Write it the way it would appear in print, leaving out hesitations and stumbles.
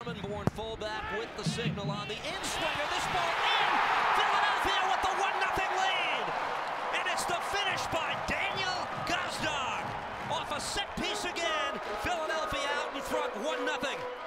Born fullback with the signal on the in-swinger. This ball in! Philadelphia with the 1-0 lead! And it's the finish by Daniel Gazdag! Off a set piece again, Philadelphia out in front 1-0.